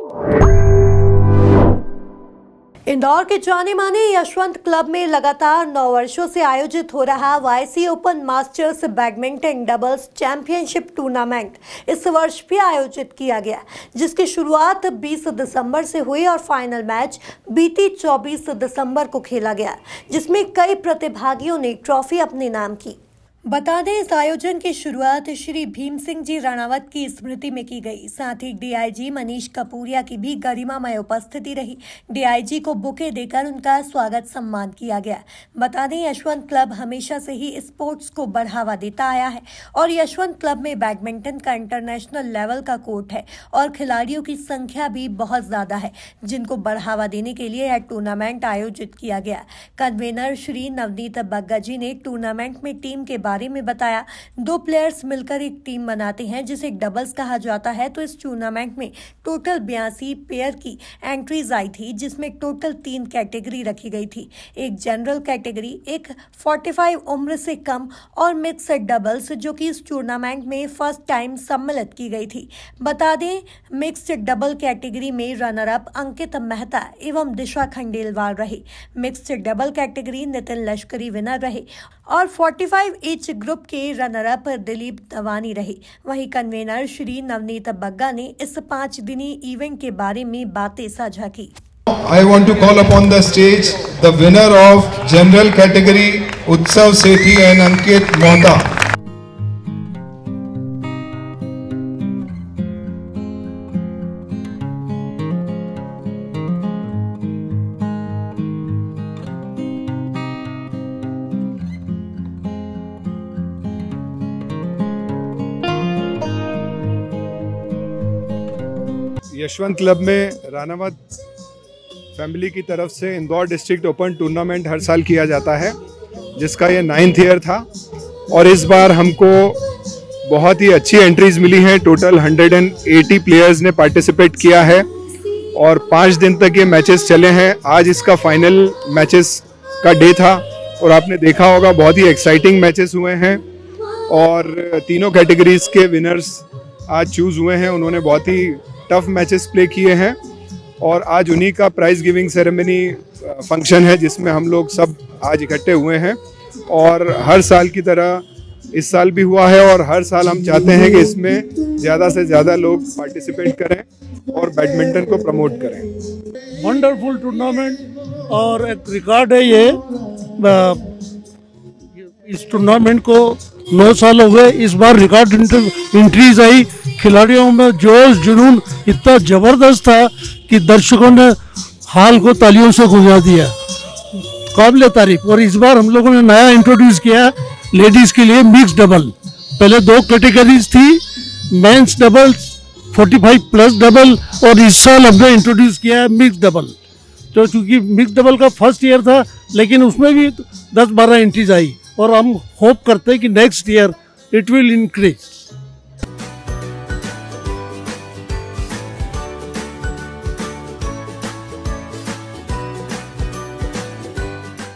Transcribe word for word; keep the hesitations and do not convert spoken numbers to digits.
इंदौर के जाने माने यशवंत क्लब में लगातार नौ वर्षों से आयोजित हो रहा YC open masters badminton doubles championship tournament इस वर्ष भी आयोजित किया गया, जिसकी शुरुआत बीस दिसंबर से हुई और फाइनल मैच बीती चौबीस दिसंबर को खेला गया, जिसमें कई प्रतिभागियों ने ट्रॉफी अपने नाम की। बता दें, इस आयोजन की शुरुआत श्री भीम सिंह जी राणावत की स्मृति में की गई। साथ ही डीआईजी मनीष कपूरिया की भी गरिमामय उपस्थिति रही। डीआईजी को बुके देकर उनका स्वागत सम्मान किया गया। बता दें, यशवंत क्लब हमेशा से ही स्पोर्ट्स को बढ़ावा देता आया है और यशवंत क्लब में बैडमिंटन का इंटरनेशनल लेवल का कोर्ट है और खिलाड़ियों की संख्या भी बहुत ज्यादा है, जिनको बढ़ावा देने के लिए यह टूर्नामेंट आयोजित किया गया। कन्वेनर श्री नवनीत बग्गा जी ने टूर्नामेंट में टीम के बारे में बताया। दो प्लेयर्स मिलकर एक टीम बनाते हैं जिसे डबल्स कहा जाता है। तो इस टूर्नामेंट में टोटल बयासी पेयर की एंट्रीज आई थी, जिसमें टोटल तीन कैटेगरी रखी गई थी। एक जनरल कैटेगरी, एक पैंतालीस उम्र से कम और मिक्स्ड डबल्स, जो कि इस टूर्नामेंट में फर्स्ट टाइम सम्मिलित की गई थी। बता दें, मिक्स्ड डबल कैटेगरी में रनर अप अंकित मेहता एवं दिशा खंडेलवाल रहे। मिक्स्ड डबल कैटेगरी नितिन लश्करी विनर रहे और पैंतालीस एज ग्रुप के रनर अप दिलीप दवानी रहे। वहीं कन्वेनर श्री नवनीत बग्गा ने इस पांच दिनी इवेंट के बारे में बातें साझा की। I want to call upon the stage the winner of general category Utsav Sethi and Ankit Mohta. Yashwant club में राणावत फैमिली की तरफ से इंदौर डिस्ट्रिक्ट ओपन टूर्नामेंट हर साल किया जाता है, जिसका ये नाइन्थ ईयर था और इस बार हमको बहुत ही अच्छी एंट्रीज मिली हैं। टोटल एक सौ अस्सी प्लेयर्स ने पार्टिसिपेट किया है और पाँच दिन तक ये मैचेस चले हैं। आज इसका फाइनल मैचेस का डे था और आपने देखा होगा बहुत ही एक्साइटिंग मैचेस हुए हैं और तीनों कैटेगरीज के विनर्स आज चूज़ हुए हैं। उन्होंने बहुत ही टफ मैचेस प्ले किए हैं और आज उन्हीं का प्राइज गिविंग सेरेमनी फंक्शन है, जिसमें हम लोग सब आज इकट्ठे हुए हैं और हर साल की तरह इस साल भी हुआ है और हर साल हम चाहते हैं कि इसमें ज़्यादा से ज़्यादा लोग पार्टिसिपेट करें और बैडमिंटन को प्रमोट करें। वंडरफुल टूर्नामेंट और एक रिकॉर्ड है ये। इस टूर्नामेंट को नौ साल हो गए, इस बार रिकॉर्ड एंट्रीज आई। खिलाड़ियों में जोश जुनून इतना जबरदस्त था कि दर्शकों ने हाल को तालियों से गुंजा दिया, काबिल तारीफ। और इस बार हम लोगों ने नया इंट्रोड्यूस किया लेडीज के लिए मिक्स डबल। पहले दो कैटेगरीज थी, मेंस डबल, पैंतालीस प्लस डबल, और इस साल हमने इंट्रोड्यूस किया है मिक्स डबल। तो चूंकि मिक्स डबल का फर्स्ट ईयर था, लेकिन उसमें भी दस बारह एंट्रीज आई और हम होप करते हैं कि next year it will increase.